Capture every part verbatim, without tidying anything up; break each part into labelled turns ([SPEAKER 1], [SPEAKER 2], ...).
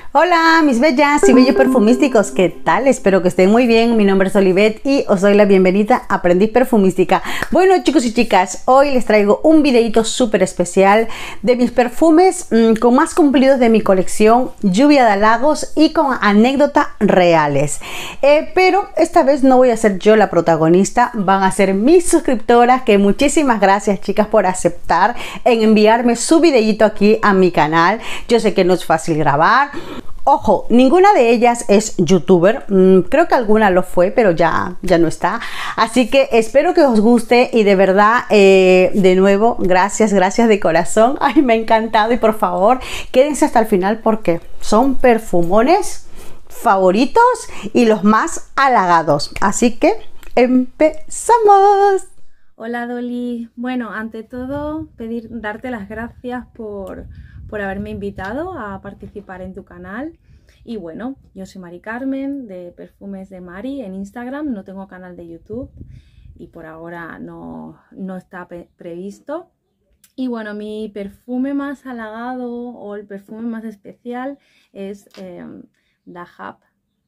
[SPEAKER 1] Hola mis bellas y bellos perfumísticos, ¿qué tal? Espero que estén muy bien. Mi nombre es Olivet y os doy la bienvenida a Aprendiz Perfumística. Bueno, chicos y chicas, hoy les traigo un videito súper especial de mis perfumes mmm, con más cumplidos de mi colección, lluvia de halagos y con anécdotas reales. Eh, pero esta vez no voy a ser yo la protagonista, van a ser mis suscriptoras, que muchísimas gracias, chicas, por aceptar en enviarme su videito aquí a mi canal. Yo sé que no es fácil grabar. Ojo, ninguna de ellas es youtuber, mm, creo que alguna lo fue, pero ya, ya no está. Así que espero que os guste y de verdad, eh, de nuevo, gracias, gracias de corazón. Ay, me ha encantado y por favor, quédense hasta el final porque son perfumones favoritos y los más halagados. Así que empezamos.
[SPEAKER 2] Hola Dolly, bueno, ante todo pedir, darte las gracias por... por haberme invitado a participar en tu canal. Y bueno, yo soy Mari Carmen de Perfumes de Mari en Instagram, no tengo canal de YouTube y por ahora no, no está previsto. Y bueno, mi perfume más halagado o el perfume más especial es eh, Dahab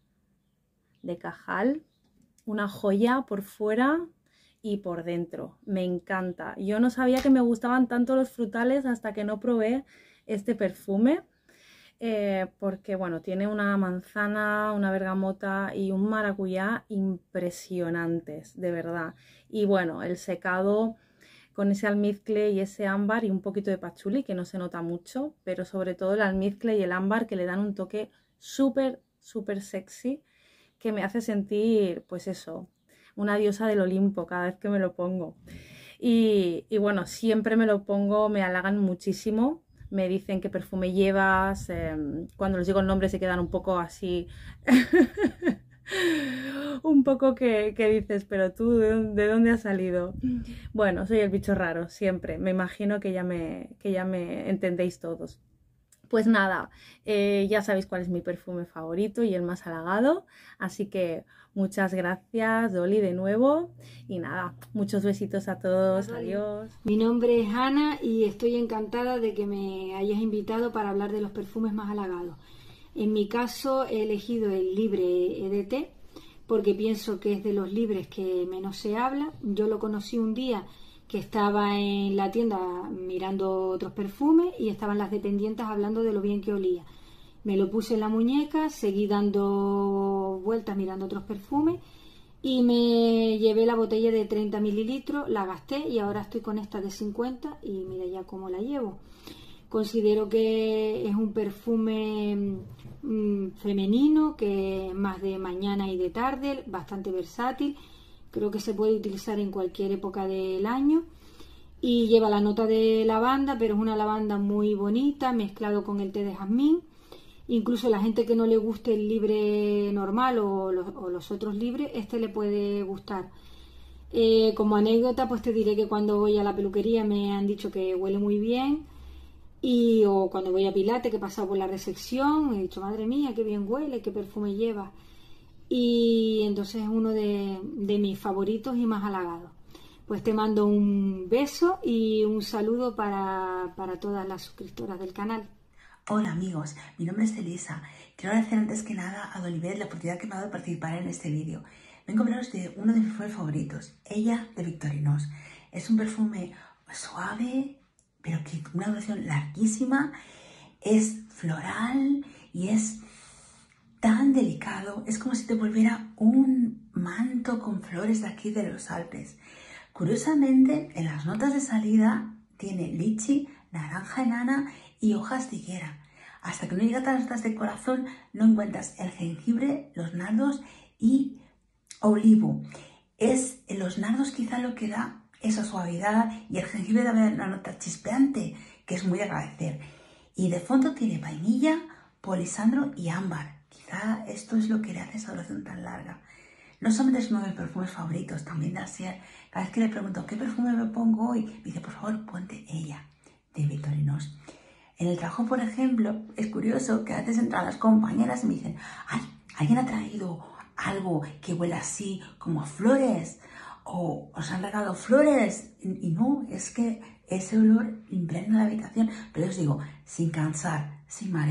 [SPEAKER 2] de Cajal, una joya por fuera y por dentro, me encanta. Yo no sabía que me gustaban tanto los frutales hasta que no probé este perfume, eh, porque bueno, tiene una manzana, una bergamota y un maracuyá impresionantes, de verdad. Y bueno, el secado con ese almizcle y ese ámbar y un poquito de pachuli, que no se nota mucho, pero sobre todo el almizcle y el ámbar, que le dan un toque súper, súper sexy, que me hace sentir, pues eso, una diosa del Olimpo cada vez que me lo pongo. Y, y bueno, siempre me lo pongo, me halagan muchísimo. Me dicen qué perfume llevas, eh, cuando les digo el nombre se quedan un poco así, un poco que, que dices, pero tú, ¿de, ¿de dónde has salido? Bueno, soy el bicho raro, siempre, me imagino que ya me, que ya me entendéis todos. Pues nada, eh, ya sabéis cuál es mi perfume favorito y el más halagado, así que muchas gracias Dolly de nuevo y nada, muchos besitos a todos, adiós.
[SPEAKER 3] Mi nombre es Ana y estoy encantada de que me hayas invitado para hablar de los perfumes más halagados. En mi caso he elegido el Libre E D T porque pienso que es de los libres que menos se habla. Yo lo conocí un día que estaba en la tienda mirando otros perfumes y estaban las dependientes hablando de lo bien que olía. Me lo puse en la muñeca, seguí dando vueltas mirando otros perfumes y me llevé la botella de treinta mililitros, la gasté y ahora estoy con esta de cincuenta y mira ya cómo la llevo. Considero que es un perfume mmm, femenino, que es más de mañana y de tarde, bastante versátil. Creo que se puede utilizar en cualquier época del año y lleva la nota de lavanda, pero es una lavanda muy bonita mezclado con el té de jazmín. Incluso la gente que no le guste el libre normal o los, o los otros libres, este le puede gustar. Eh, como anécdota, pues te diré que cuando voy a la peluquería me han dicho que huele muy bien, y o cuando voy a Pilates, que he pasado por la recepción, he dicho, madre mía, qué bien huele, qué perfume lleva. Y entonces es uno de, de mis favoritos y más halagados. Pues te mando un beso y un saludo para, para todas las suscriptoras del canal.
[SPEAKER 4] Hola amigos, mi nombre es Elisa. Quiero agradecer antes que nada a Olivet la oportunidad que me ha dado de participar en este vídeo. Vengo a hablaros de uno de mis perfumes favoritos, Ella de Victorinos. Es un perfume suave, pero que una duración larguísima, es floral y es tan delicado, es como si te volviera un manto con flores de aquí de los Alpes. Curiosamente, en las notas de salida tiene lichi, naranja enana y hojas de higuera. Hasta que no llegas a las notas de corazón no encuentras el jengibre, los nardos y olivo. Es en los nardos quizá lo que da esa suavidad y el jengibre da una nota chispeante que es muy de agradecer. Y de fondo tiene vainilla, polisandro y ámbar. Quizá esto es lo que le hace esa duración tan larga. No solamente es uno de mis perfumes favoritos, también de Asier. Cada vez que le pregunto qué perfume me pongo hoy, me dice, por favor, ponte Ella de Victorinos. En el trabajo, por ejemplo, es curioso que a veces entran las compañeras y me dicen, ay, alguien ha traído algo que huele así como a flores, o os han regalado flores, y, y no, es que ese olor impregna la habitación. Pero os digo, sin cansar, sin marear,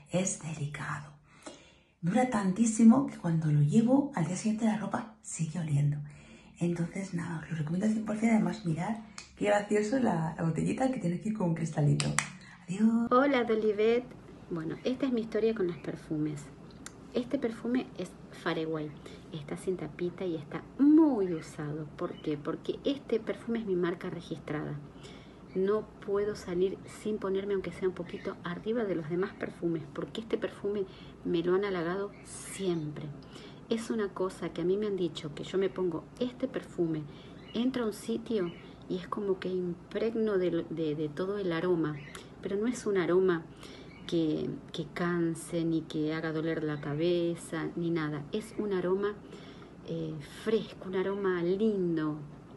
[SPEAKER 4] es delicado. Dura tantísimo que cuando lo llevo al día siguiente la ropa sigue oliendo. Entonces nada, os lo recomiendo al cien por cien. Además mirad qué gracioso la, la botellita que tiene aquí con un cristalito. Adiós.
[SPEAKER 5] Hola Dolivet. Bueno, esta es mi historia con los perfumes. Este perfume es Fareway. Está sin tapita y está muy usado. ¿Por qué? Porque este perfume es mi marca registrada. No puedo salir sin ponerme, aunque sea un poquito arriba de los demás perfumes, porque este perfume me lo han halagado siempre. Es una cosa que a mí me han dicho, que yo me pongo este perfume, entro a un sitio y es como que impregno de, de, de todo el aroma, pero no es un aroma que, que canse, ni que haga doler la cabeza, ni nada. Es un aroma eh, fresco, un aroma lindo.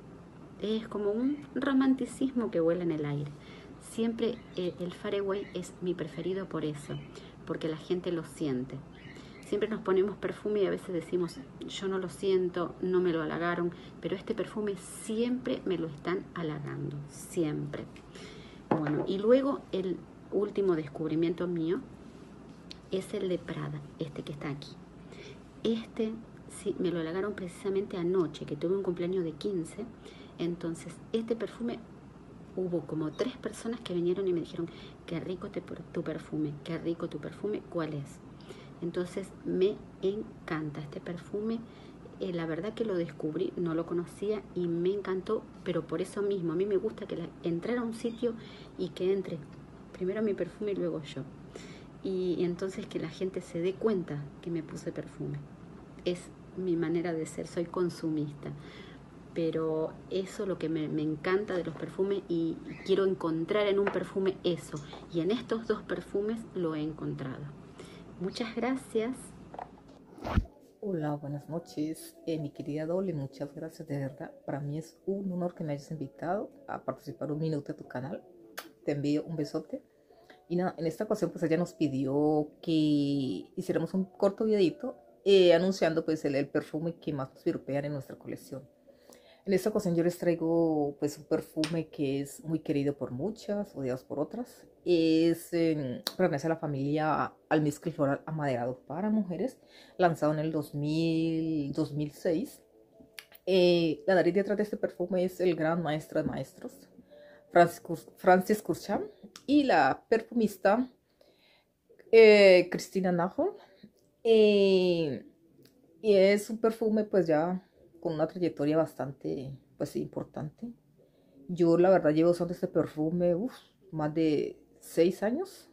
[SPEAKER 5] Es como un romanticismo que vuela en el aire. Siempre eh, el Fareway es mi preferido por eso, porque la gente lo siente. Siempre nos ponemos perfume y a veces decimos, yo no lo siento, no me lo halagaron, pero este perfume siempre me lo están halagando, siempre. Bueno, y luego el último descubrimiento mío es el de Prada, este que está aquí. Este sí, me lo halagaron precisamente anoche, que tuve un cumpleaños de quince. Entonces, este perfume, hubo como tres personas que vinieron y me dijeron, qué rico te, tu perfume, qué rico tu perfume, ¿cuál es? Entonces, me encanta este perfume. Eh, la verdad que lo descubrí, no lo conocía y me encantó, pero por eso mismo, a mí me gusta que la, entrar a un sitio y que entre primero mi perfume y luego yo. Y, y entonces que la gente se dé cuenta que me puse perfume. Es mi manera de ser, soy consumista. Pero eso es lo que me, me encanta de los perfumes y quiero encontrar en un perfume eso. Y en estos dos perfumes lo he encontrado. Muchas gracias.
[SPEAKER 6] Hola, buenas noches. Eh, mi querida Dolly, muchas gracias, de verdad. Para mí es un honor que me hayas invitado a participar un minuto de tu canal. Te envío un besote. Y nada, en esta ocasión pues ella nos pidió que hiciéramos un corto videito eh, anunciando pues el, el perfume que más nos piropean en nuestra colección. En esta ocasión yo les traigo pues un perfume que es muy querido por muchas, odiados por otras. Es eh, pertenece a la familia Almizcle Floral Amaderado para mujeres, lanzado en el dos mil, dos mil seis. Eh, la nariz detrás de este perfume es el gran maestro de maestros, Francis, Francis Kurkdjian, y la perfumista eh, Christina Nahon. Eh, y es un perfume pues ya con una trayectoria bastante pues importante. Yo la verdad llevo usando este perfume uf, más de seis años.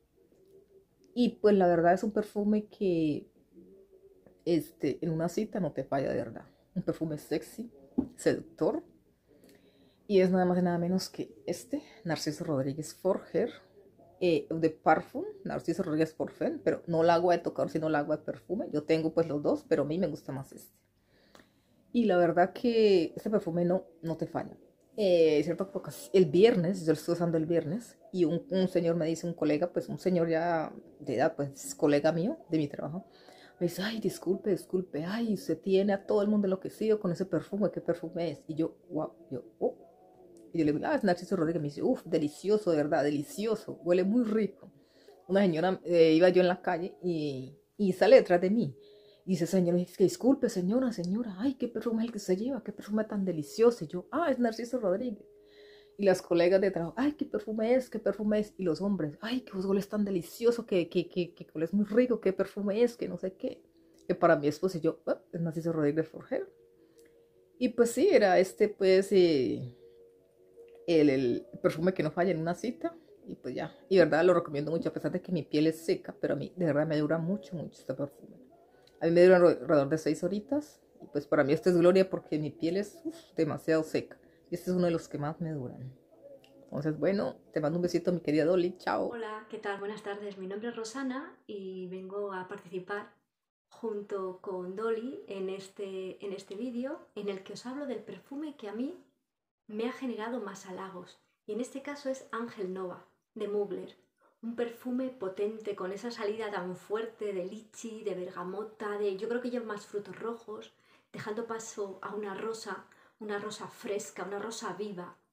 [SPEAKER 6] Y pues la verdad es un perfume que este, en una cita no te falla de verdad. Un perfume sexy, seductor. Y es nada más y nada menos que este, Narciso Rodríguez Forger, eh, de Parfum, Narciso Rodríguez Forger, pero no el agua de tocador, sino el agua de perfume. Yo tengo pues los dos, pero a mí me gusta más este. Y la verdad que este perfume no, no te falla. Eh, cierto, el viernes, yo lo estoy usando el viernes, y un, un señor me dice, un colega, pues un señor ya de edad, pues colega mío de mi trabajo, me dice, ay, disculpe, disculpe, ay, usted tiene a todo el mundo enloquecido con ese perfume, ¿qué perfume es? Y yo, wow, yo, oh. Y yo le digo, ah, es Narciso Rodríguez. Me dice, uff, delicioso, de verdad, delicioso, huele muy rico. Una señora, eh, iba yo en la calle y, y sale detrás de mí. Y dice, señora, que disculpe, señora, señora, ay, qué perfume es el que se lleva, qué perfume tan delicioso. Y yo, ah, es Narciso Rodríguez. Y las colegas de trabajo, ay, qué perfume es, qué perfume es. Y los hombres, ay, que hueles tan delicioso, que, que, que, que hueles muy rico, qué perfume es, que no sé qué. Que para mi esposo, y yo, oh, es Narciso Rodríguez Forger. Y pues sí, era este, pues, eh, el, el perfume que no falla en una cita. Y pues ya, y verdad lo recomiendo mucho, a pesar de que mi piel es seca, pero a mí de verdad me dura mucho, mucho este perfume. A mí me dura alrededor de seis horitas. Y pues para mí esto es gloria porque mi piel es uf, demasiado seca. Y este es uno de los que más me duran. Entonces, bueno, te mando un besito, mi querida Dolly. Chao.
[SPEAKER 7] Hola, ¿qué tal? Buenas tardes. Mi nombre es Rosana y vengo a participar junto con Dolly en este, en este vídeo en el que os hablo del perfume que a mí me ha generado más halagos. Y en este caso es Ángel Nova, de Mugler. Un perfume potente, con esa salida tan fuerte de lichi, de bergamota, de yo creo que lleva más frutos rojos, dejando paso a una rosa, una rosa fresca, una rosa viva.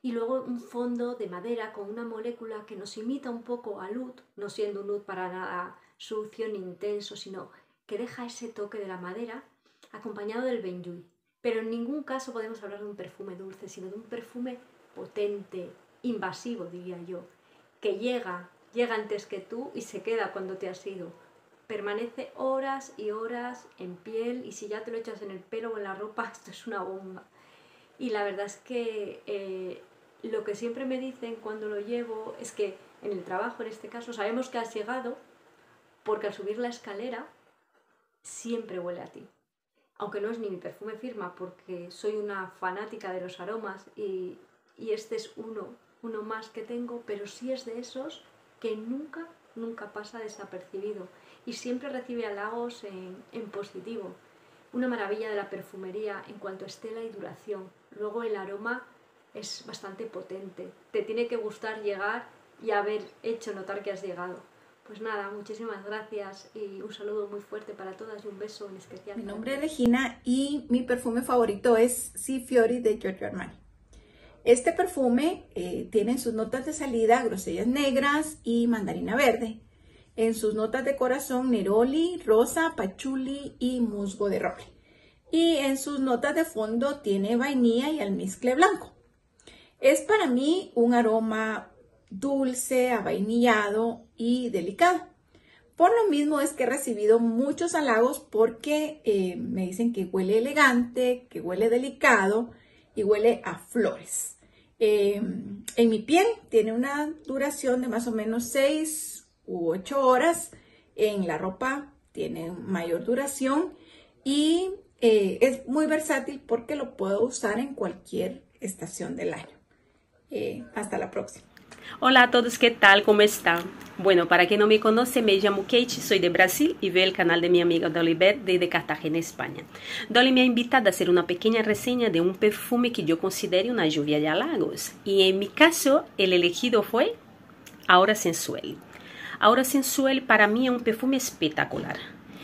[SPEAKER 7] y luego un fondo de madera con una molécula que nos imita un poco al oud, no siendo un oud para nada sucio ni intenso, sino que deja ese toque de la madera acompañado del benjuí. Pero en ningún caso podemos hablar de un perfume dulce, sino de un perfume potente, invasivo, diría yo, que llega, llega antes que tú y se queda cuando te has ido. Permanece horas y horas en piel, y si ya te lo echas en el pelo o en la ropa, esto es una bomba. Y la verdad es que eh, lo que siempre me dicen cuando lo llevo es que en el trabajo, en este caso, sabemos que has llegado porque al subir la escalera siempre huele a ti. Aunque no es ni mi perfume firma, porque soy una fanática de los aromas y, y este es uno, uno más que tengo, pero sí es de esos que nunca, nunca pasa desapercibido y siempre recibe halagos en, en positivo. Una maravilla de la perfumería en cuanto a estela y duración. Luego el aroma es bastante potente. Te tiene que gustar llegar y haber hecho notar que has llegado. Pues nada, muchísimas gracias y un saludo muy fuerte para todas y un beso en especial.
[SPEAKER 8] Mi nombre es Regina y mi perfume favorito es Si Fiori de Giorgio Armani. Este perfume eh, tiene en sus notas de salida grosellas negras y mandarina verde. En sus notas de corazón neroli, rosa, pachuli y musgo de roble. Y en sus notas de fondo tiene vainilla y almizcle blanco. Es para mí un aroma dulce, avainillado y delicado. Por lo mismo es que he recibido muchos halagos porque eh, me dicen que huele elegante, que huele delicado y huele a flores. Eh, en mi piel tiene una duración de más o menos seis u ocho horas. En la ropa tiene mayor duración y eh, es muy versátil porque lo puedo usar en cualquier estación del año. Eh, hasta la próxima.
[SPEAKER 9] Hola a todos, ¿qué tal? ¿Cómo están? Bueno, para quien no me conoce, me llamo Kate, soy de Brasil y veo el canal de mi amiga Dolly Beth desde Cartagena, España. Dolly me ha invitado a hacer una pequeña reseña de un perfume que yo considero una lluvia de halagos. Y en mi caso, el elegido fue Aura Sensuelle. Aura Sensuelle para mí es un perfume espectacular.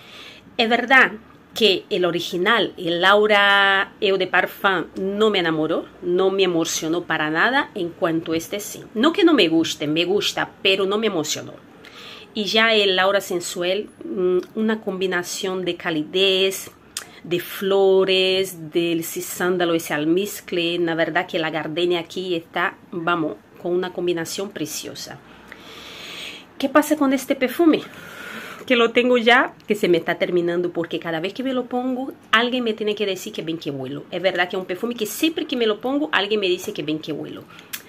[SPEAKER 9] Es verdad que el original, el Aura Eau de Parfum, no me enamoró, no me emocionó para nada, en cuanto a este sí. No que no me guste, me gusta, pero no me emocionó. Y ya el Aura Sensuelle, una combinación de calidez, de flores, del sándalo, ese almizcle, la verdad que la gardenia aquí está, vamos, con una combinación preciosa. ¿Qué pasa con este perfume? Que lo tengo ya, que se me está terminando, porque cada vez que me lo pongo, alguien me tiene que decir que ven que huelo. Es verdad que es un perfume que siempre que me lo pongo, alguien me dice que ven que huelo.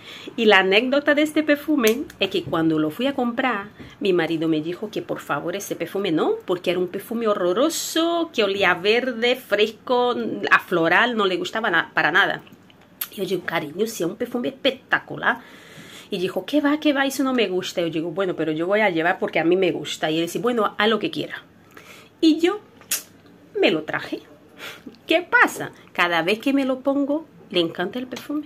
[SPEAKER 9] Y la anécdota de este perfume es que cuando lo fui a comprar, mi marido me dijo que por favor ese perfume no, porque era un perfume horroroso, que olía a verde, fresco, a floral, no le gustaba na para nada. Y yo digo, cariño, si es un perfume espectacular. Y dijo, ¿qué va, qué va? Eso no me gusta. Y yo digo, bueno, pero yo voy a llevar porque a mí me gusta. Y él dice, bueno, haz lo que quiera. Y yo me lo traje. ¿Qué pasa? Cada vez que me lo pongo, le encanta el perfume.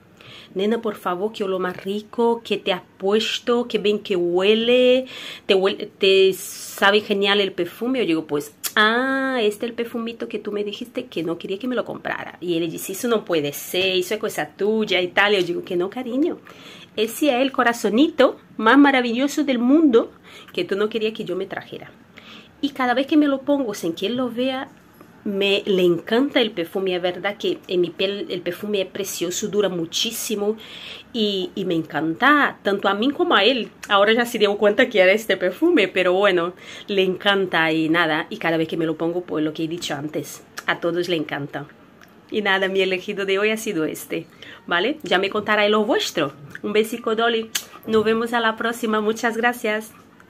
[SPEAKER 9] Nena, por favor, que lo más rico, que te has puesto, que ven que huele, te, huele, te sabe genial el perfume. Yo digo, pues, ah, este es el perfumito que tú me dijiste que no quería que me lo comprara. Y él dice, eso no puede ser, eso es cosa tuya y tal. Y yo digo, que no, cariño. Ese es el corazonito más maravilloso del mundo que tú no querías que yo me trajera. Y cada vez que me lo pongo sin que él lo vea, me le encanta el perfume. Es verdad que en mi piel el perfume es precioso, dura muchísimo y, y me encanta tanto a mí como a él. Ahora ya se dio cuenta que era este perfume, pero bueno, le encanta y nada. Y cada vez que me lo pongo, pues lo que he dicho antes, a todos le encanta. Y nada, mi elegido de hoy ha sido este, ¿vale? Ya me contará lo vuestro. Un besico, Dolly. Nos vemos a la próxima. Muchas gracias.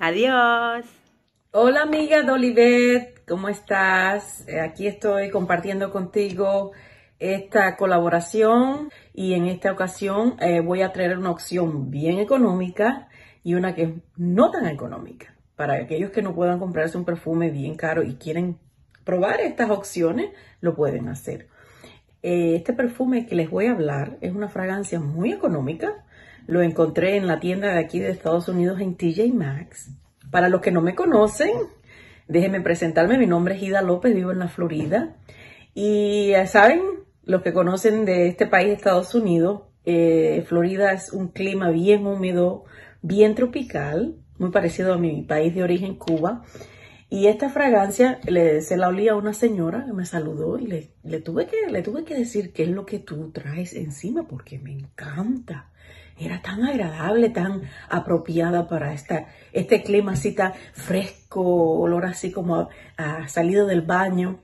[SPEAKER 9] Adiós.
[SPEAKER 10] Hola, amiga Dolly Beth. ¿Cómo estás? Aquí estoy compartiendo contigo esta colaboración. Y en esta ocasión eh, voy a traer una opción bien económica y una que es no tan económica. Para aquellos que no puedan comprarse un perfume bien caro y quieren probar estas opciones, lo pueden hacer. Este perfume que les voy a hablar es una fragancia muy económica. Lo encontré en la tienda de aquí de Estados Unidos en T J Maxx. Para los que no me conocen, déjenme presentarme. Mi nombre es Ida López, vivo en la Florida. Y saben, los que conocen de este país, Estados Unidos, Eh, Florida es un clima bien húmedo, bien tropical, muy parecido a mi país de origen, Cuba. Y esta fragancia le, se la olía a una señora que me saludó y le, le, tuve que, le tuve que decir qué es lo que tú traes encima porque me encanta. Era tan agradable, tan apropiada para esta, este clima así tan fresco, olor así como a, a salido del baño.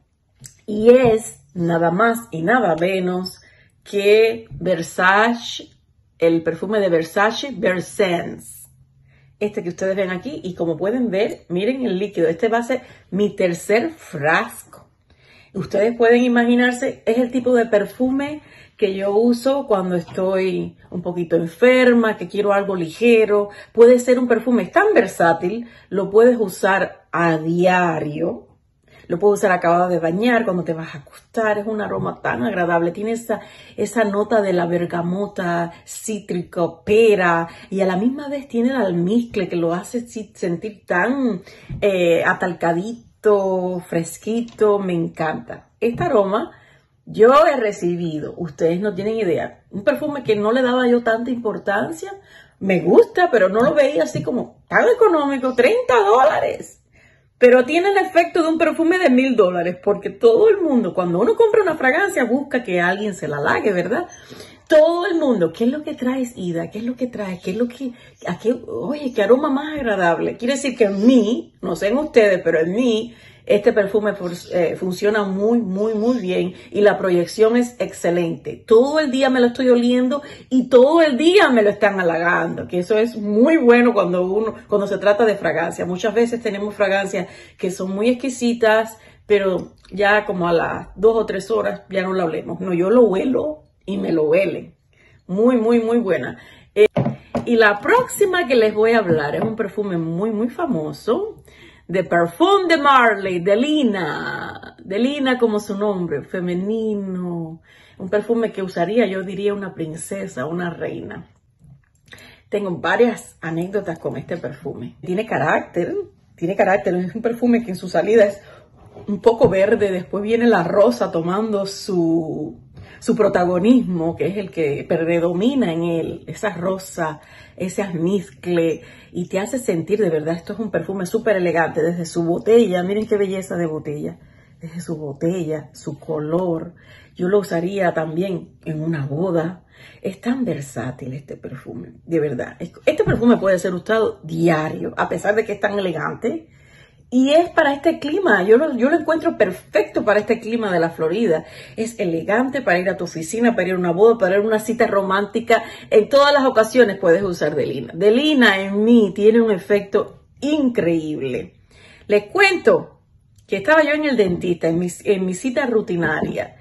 [SPEAKER 10] Y es nada más y nada menos que Versace, el perfume de Versace, Versense. Este que ustedes ven aquí, y como pueden ver, miren el líquido. Este va a ser mi tercer frasco. Ustedes pueden imaginarse, es el tipo de perfume que yo uso cuando estoy un poquito enferma, que quiero algo ligero. Puede ser un perfume tan versátil, lo puedes usar a diario. Lo puedes usar acabado de bañar, cuando te vas a acostar. Es un aroma tan agradable. Tiene esa, esa nota de la bergamota, cítrico, pera. Y a la misma vez tiene el almizcle que lo hace sentir tan eh, atalcadito, fresquito. Me encanta. Este aroma yo he recibido, ustedes no tienen idea, un perfume que no le daba yo tanta importancia. Me gusta, pero no lo veía así como tan económico, treinta dólares. Pero tiene el efecto de un perfume de mil dólares, porque todo el mundo, cuando uno compra una fragancia, busca que alguien se la halague, ¿verdad? Todo el mundo, ¿qué es lo que traes, Ida? ¿Qué es lo que traes? ¿Qué es lo que, a qué, oye, qué aroma más agradable? Quiere decir que en mí, no sé en ustedes, pero en mí, este perfume eh, funciona muy, muy, muy bien y la proyección es excelente. Todo el día me lo estoy oliendo y todo el día me lo están halagando, que eso es muy bueno cuando uno, cuando se trata de fragancia. Muchas veces tenemos fragancias que son muy exquisitas, pero ya como a las dos o tres horas ya no la olemos. No, yo lo huelo y me lo huelen. Muy, muy, muy buena. Eh, y la próxima que les voy a hablar es un perfume muy, muy famoso. De Parfum de Marly, de Lina, de Lina como su nombre, femenino, un perfume que usaría, yo diría, una princesa, una reina. Tengo varias anécdotas con este perfume. Tiene carácter, tiene carácter, es un perfume que en su salida es un poco verde, después viene la rosa tomando su, su protagonismo, que es el que predomina en él, esa rosa, ese almizcle, y te hace sentir de verdad, esto es un perfume súper elegante, desde su botella, miren qué belleza de botella, desde su botella, su color, yo lo usaría también en una boda. Es tan versátil este perfume, de verdad. Este perfume puede ser usado diario, a pesar de que es tan elegante. Y es para este clima, yo lo, yo lo encuentro perfecto para este clima de la Florida. Es elegante para ir a tu oficina, para ir a una boda, para ir a una cita romántica. En todas las ocasiones puedes usar de Lina. De Lina en mí tiene un efecto increíble. Les cuento que estaba yo en el dentista, en mi, en mi cita rutinaria.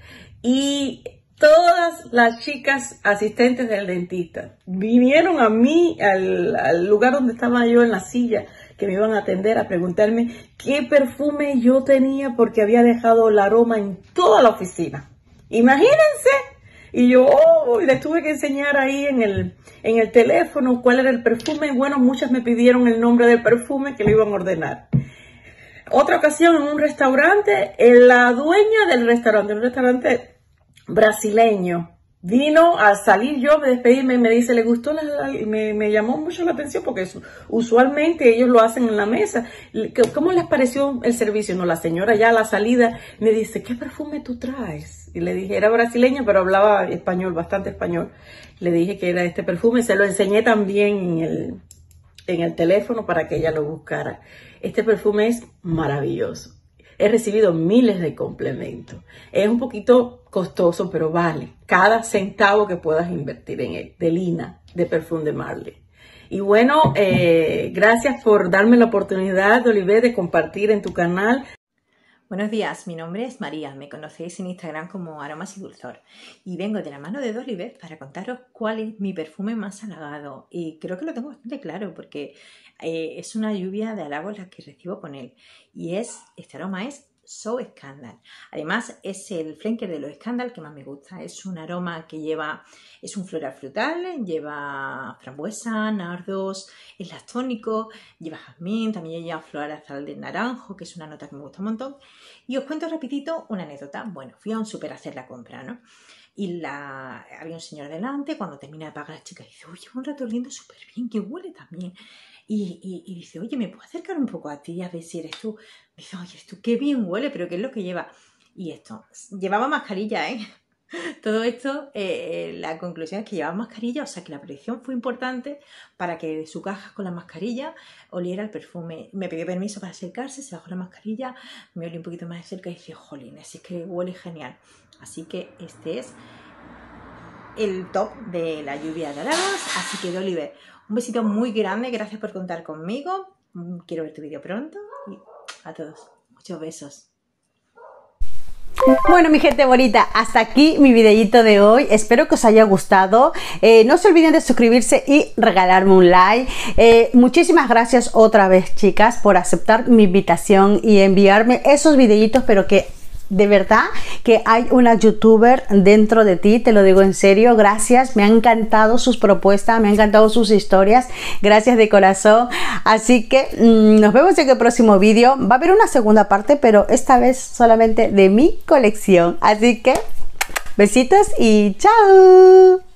[SPEAKER 10] Y todas las chicas asistentes del dentista vinieron a mí, al, al lugar donde estaba yo en la silla, que me iban a atender, a preguntarme qué perfume yo tenía porque había dejado el aroma en toda la oficina. Imagínense. Y yo oh, les tuve que enseñar ahí en el, en el teléfono cuál era el perfume. Bueno, muchas me pidieron el nombre del perfume que le iban a ordenar. Otra ocasión en un restaurante, la dueña del restaurante, un restaurante brasileño, vino a salir yo, me despedirme y me dice, le gustó, la, la, me, me llamó mucho la atención porque su, usualmente ellos lo hacen en la mesa. ¿Cómo les pareció el servicio? No, la señora ya a la salida me dice, ¿qué perfume tú traes? Y le dije, era brasileña, pero hablaba español, bastante español. Le dije que era este perfume, se lo enseñé también en el, en el teléfono para que ella lo buscara. Este perfume es maravilloso. He recibido miles de complementos. Es un poquito costoso, pero vale cada centavo que puedas invertir en él. De Lina, de Parfum de Marly. Y bueno, eh, gracias por darme la oportunidad, Olivet, de compartir en tu canal.
[SPEAKER 11] Buenos días, mi nombre es María, me conocéis en Instagram como Aromas y Dulzor y vengo de la mano de Olivet para contaros cuál es mi perfume más halagado y creo que lo tengo bastante claro porque eh, es una lluvia de halagos la que recibo con él y es, este aroma es So Scandal. Además es el flanker de los Scandal que más me gusta, es un aroma que lleva, es un floral frutal, lleva frambuesa, nardos, es lactónico, lleva jazmín, también lleva floral azul de naranjo, que es una nota que me gusta un montón. Y os cuento rapidito una anécdota. Bueno, fui a un súper a hacer la compra, ¿no? y la, había un señor delante. Cuando termina de pagar, la chica dice, oye, un rato oliendo súper bien, que huele también. Y, y, y dice, oye, ¿me puedo acercar un poco a ti a ver si eres tú? Me dice, oye, tú qué bien huele, pero ¿qué es lo que lleva? Y esto, llevaba mascarilla, ¿eh? Todo esto, eh, la conclusión es que llevaba mascarilla, o sea que la protección fue importante para que su caja con la mascarilla oliera el perfume. Me pidió permiso para acercarse, se bajó la mascarilla, me olió un poquito más de cerca y dice, jolín, así es que huele genial. Así que este es el top de la lluvia de halagos. Así que Dolly Beth, un besito muy grande, gracias por contar conmigo. Quiero ver tu vídeo pronto y a todos, muchos besos.
[SPEAKER 1] Bueno, mi gente bonita, hasta aquí mi videito de hoy. Espero que os haya gustado. Eh, no se olviden de suscribirse y regalarme un like. Eh, muchísimas gracias otra vez, chicas, por aceptar mi invitación y enviarme esos videitos, pero que de verdad que hay una youtuber dentro de ti, te lo digo en serio. Gracias, me han encantado sus propuestas, me han encantado sus historias, gracias de corazón. Así que mmm, nos vemos en el próximo vídeo. Va a haber una segunda parte, pero esta vez solamente de mi colección. Así que besitos y chao.